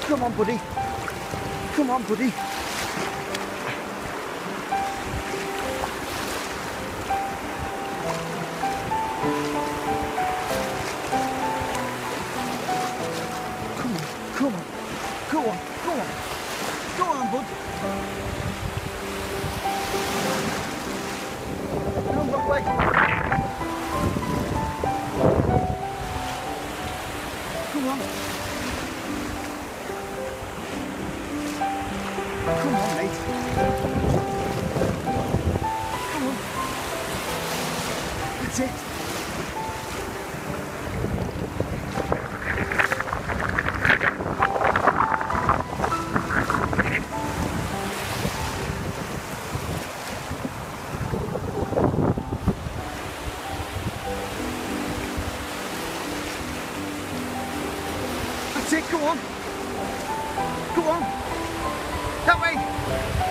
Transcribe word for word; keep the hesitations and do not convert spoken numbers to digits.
Come on, buddy. Come on, buddy. Come on, come on. Go on, go on. Go on, bud. Come on, wait. Come on. Come on, mate. Come on. That's it. That's it, go on. Go on. That way.